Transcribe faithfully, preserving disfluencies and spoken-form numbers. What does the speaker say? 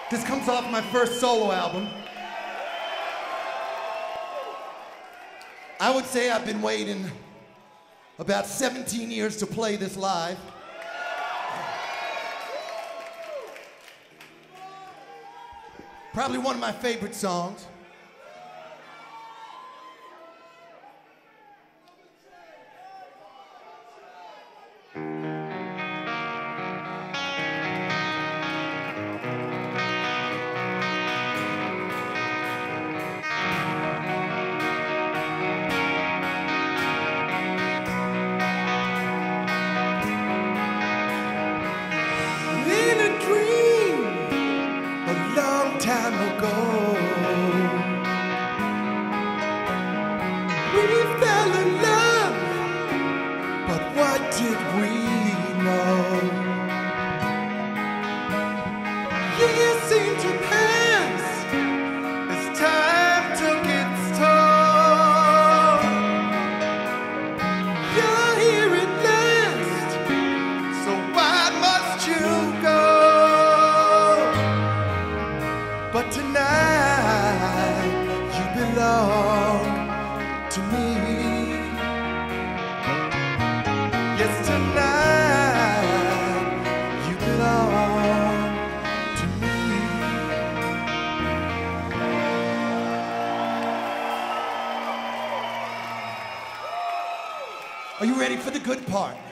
This comes off my first solo album. I would say I've been waiting about seventeen years to play this live. Probably one of my favorite songs. Time ago, we fell in love, but what did we know? Years seem to pass as time took its toll. You're here at last, so why must you go? But tonight, you belong to me. Yes, tonight, you belong to me. Are you ready for the good part?